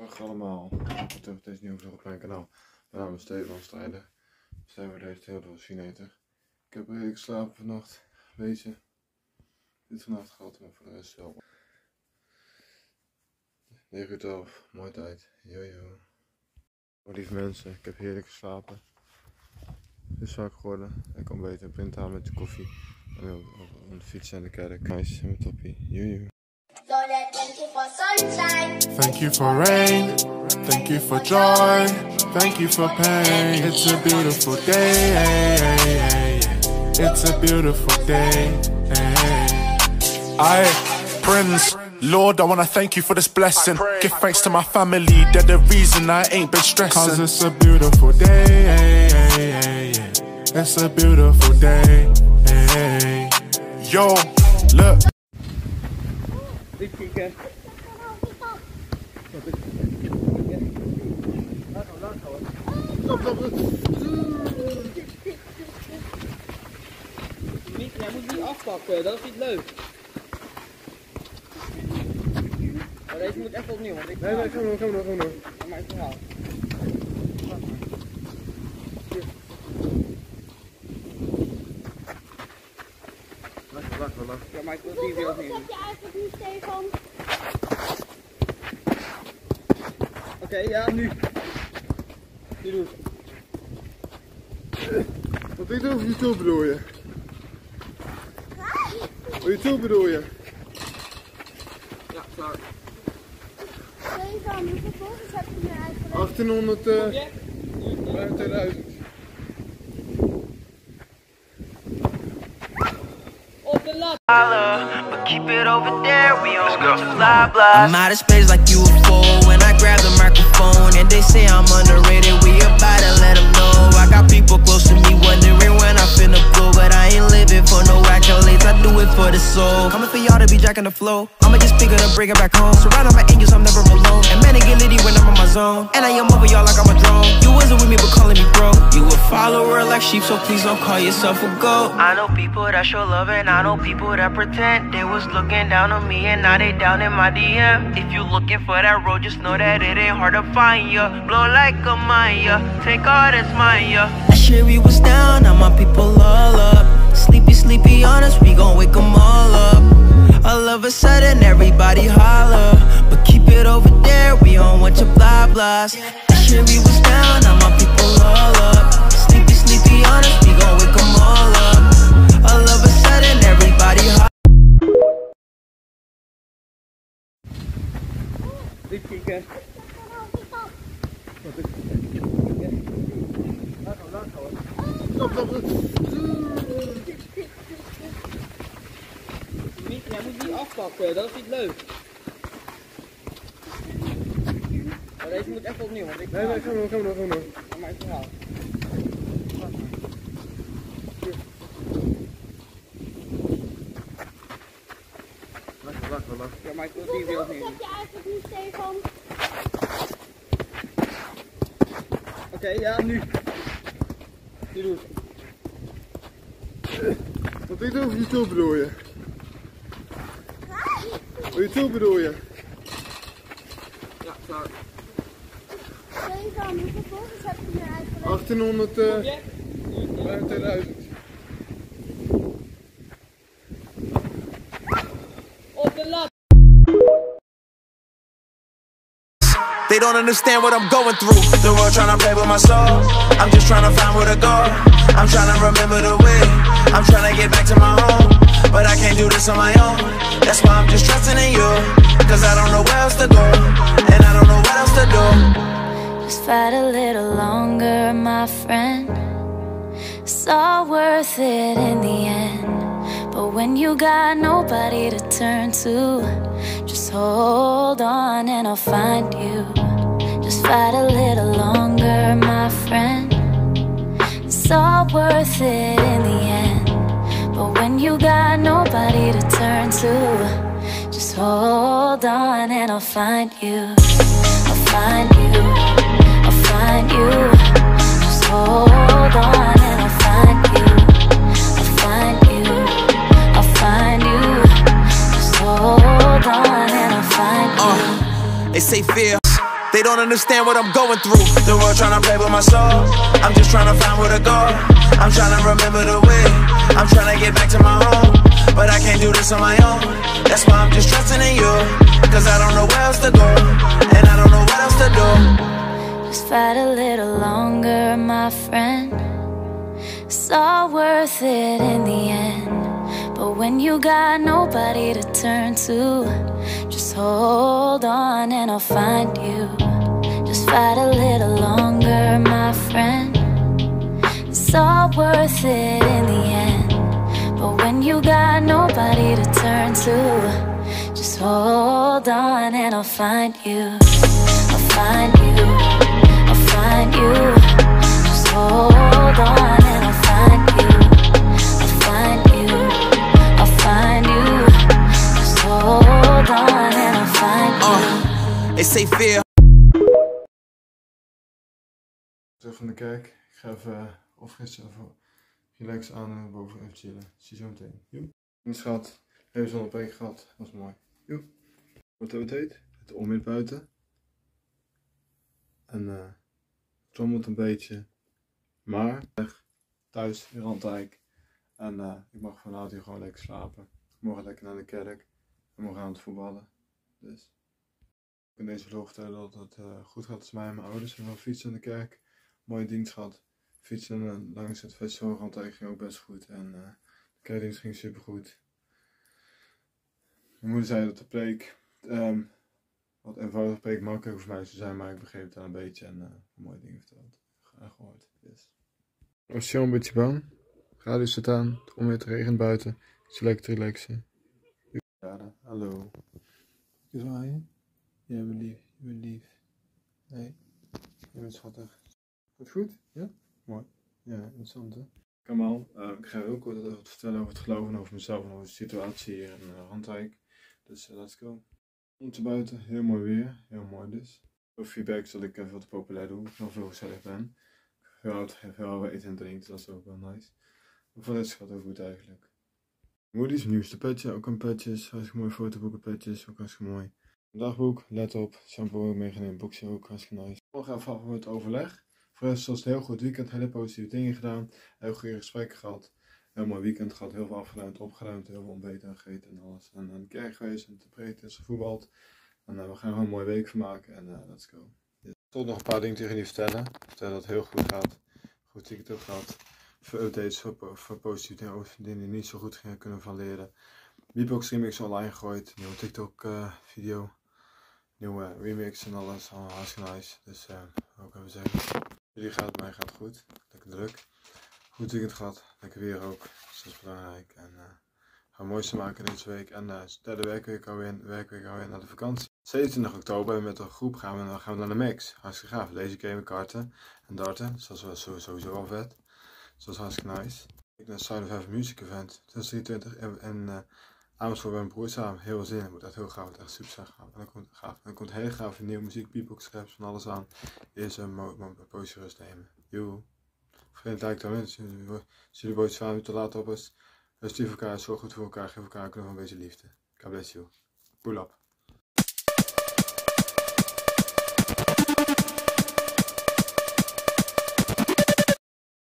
Dag allemaal, welkom terug op deze nieuwe vlog op mijn kanaal. Mijn naam is Stefan Strijder. We zijn weer deze heel veel Chineter. Ik heb heerlijk geslapen vannacht. Weet je, dit vannacht gehad, maar voor de rest wel. 9:12, mooie tijd. Jojo. Oh, lieve mensen, ik heb heerlijk geslapen. Het is zwak geworden. Ik kan beter een print halen met de koffie. En op de fiets en de kerk. Nice, en mijn toppie. Jojo. Thank you for rain, thank you for joy, thank you for pain. It's a beautiful day, it's a beautiful day. Prince, Lord, I wanna thank you for this blessing. Give thanks to my family, they're the reason I ain't been stressing. Cause it's a beautiful day, it's a beautiful day. Yo, look. Jij moet niet afpakken, dat is niet leuk. Maar deze moet echt opnieuw, want ik... Nee, ga maar door. Maar ik verhaal. Wacht. Ja, maar ik wil die weer opnieuw. Wat heb je eigenlijk nu, Stefan? Oké, ja, nu. Nu doe ik. Wat doe je over YouTube bedoel je? YouTube bedoel je? Ja, klaar. Stefan, hoeveel volgers heb je nu eigenlijk? 1800, 2000. Op de lat! But keep it over there, we on to fly blast. I'm out of space like UFO when I grab the microphone. And they say I'm underrated, we about to let them know. I got people close to me wondering when I finna blow. But I ain't living for no accolades, I do it for the soul. Coming for y'all to be jacking the flow. I'ma just pick it up, bring it back home. Surrounded by angels, I'm never alone. And man, I get litty when I'm in my zone. And I am over y'all like I'm a drone. You wasn't with me but calling me bro. You a follower like sheep, so please don't call yourself a goat. I know people that show love and I know people that pretend they was looking down on me and now they down in my DM. If you looking for that road, just know that it ain't hard to find ya. Blow like a Maya, take all that's mine, yeah. Last year we was down, now my people all up. Sleepy on us, we gon' wake them all up. All of a sudden everybody holler, but keep it over there, we on what you blah blahs. Last year we was down, now my people all up. Sleepy on us, we gon' wake them all up. All of a sudden everybody holler. Dit kijken. Jij moet niet afpakken, dat is niet leuk. Maar deze moet echt opnieuw, want ik... Nee, ga maar door. Maar ik verhaal. Wacht. Ja, maar ik wil die weer Wat opnieuw. heb je eigenlijk nu, Stefan? Oké, ja, nu. Nu doe ik. Wat doe je over YouTube bedoel je? YouTube bedoel je? Ja, klaar. Stefan, hoeveel volgers heb je nu eigenlijk? 1800, 2000. Op de lat! They don't understand what I'm going through. The world tryna play with my soul. I'm just tryna find where to go. I'm tryna remember the way. I'm tryna get back to my home. But I can't do this on my own. That's why I'm just trusting in you. Cause I don't know where else to go. And I don't know what else to do. Just fight a little longer, my friend. It's all worth it in the end. But when you got nobody to turn to, just hold on and I'll find you. Just fight a little longer, my friend. It's all worth it in the end. But when you got nobody to turn to, just hold on and I'll find you. I'll find you. I'll find you. Just hold on and I'll find you. I'll find you. I'll find you. Just hold on and I'll find you. They say fear. They understand what I'm going through. The world trying to play with my soul. I'm just trying to find where to go. I'm trying to remember the way. I'm trying to get back to my home, but I can't do this on my own. That's why I'm just trusting in you, cause I don't know where else to go, and I don't know what else to do. Just fight a little longer, my friend. It's all worth it in the end. But when you got nobody to turn to, just hold on and I'll find you. Just fight a little longer, my friend. It's all worth it in the end. But when you got nobody to turn to, just hold on and I'll find you. I'll find you. I'll find you. Just hold on and I'll find you. I'll find you. I'll find you. Just hold on and I'll find you. They say fear. Terug van de kerk. Ik ga even opfrissen of relax aan en boven even chillen. Zie je zo meteen. Joep. Schat, even zonnepreek gehad. Dat was mooi. Joep. Wat het heet? Het onweer buiten. En het trommelt een beetje. Maar thuis in Randijk. En ik mag vanavond hier gewoon lekker slapen. Morgen lekker naar de kerk. En morgen aan het voetballen. Dus ik kan deze vlog vertellen dat het goed gaat tussen mij en mijn ouders. We hebben fietsen in de kerk. Mooie dienst gehad. Fietsen langs het festival Randijk ging ook best goed. En de kerkdienst ging super goed. Mijn moeder zei dat de preek wat eenvoudig preek makkelijk voor mij zou zijn, maar ik begreep het wel een beetje en mooie dingen verteld. Graag gehoord. Yes. Ik was zo een beetje bang. Radio staat aan, het onweer, het regent buiten. Ik zit lekker te relaxen. Ja, hallo. Je zwaaien? Ja, je bent lief. Je bent lief. Nee, je bent schattig. Goed? Ja? Mooi. Ja, interessant hè? Kamal, ik ga heel kort wat vertellen over het geloof en over mezelf en over de situatie hier in Randijk. Dus let's go. Ondertussen buiten, heel mooi weer. Heel mooi dus. Voor feedback zal ik even wat populair doen, ik nog veel gezellig ben. Veel eten en drinken, dat is ook wel nice. Maar voor dit gaat het ook goed eigenlijk. Moody's nieuwste petje, ook een petjes. Hartstikke mooi fotoboeken petjes, ook hartstikke mooi. Dagboek, let op, shampoo ook meegenomen, boekje ook hartstikke nice. Morgen even af met het overleg. Voor de rest was het een heel goed weekend, hele positieve dingen gedaan. Heel goede gesprekken gehad. Heel mooi weekend gehad, heel veel afgeruimd, opgeruimd, heel veel ontbeten en gegeten en alles. En aan de kerk geweest en te preken en gevoetbald. En we gaan er gewoon een mooie week van maken en let's go. Ik wil nog een paar dingen tegen jullie vertellen. Vertellen dat het heel goed gaat. Goed weekend ook gehad. Veel updates voor positieve dingen over dingen die niet zo goed gingen kunnen van leren. Beatbox remix online gegooid, nieuwe TikTok video. Nieuwe remix en alles, allemaal hartstikke nice. Dus ook even zeggen. Jullie gaat het, mij gaat het goed. Lekker druk. Goed weekend gehad. Lekker weer ook. Dus dat is belangrijk. En gaan het mooiste maken deze week. En derde werkweek alweer naar de vakantie. 27 oktober met een groep gaan we naar de Max. Hartstikke gaaf. Laser gamen, karten en darten. Dus dat was sowieso wel vet. Dus dat was hartstikke nice. Ik naar Sound of Heaven Music Event 2023 en Amersfoort bij mijn broer samen. Heel veel zin in. Het wordt echt heel gaaf. Het wordt echt super gaaf. En dan komt hele gave nieuwe muziek, beatbox, raps, van alles aan. Eerst een poosje rust nemen. Joe. Vergeet like te doen. Als jullie bootjes van te laten op is. Stuur elkaar, zorg goed voor elkaar. Geef elkaar een knuffel van een beetje liefde. God bless you. Pull up.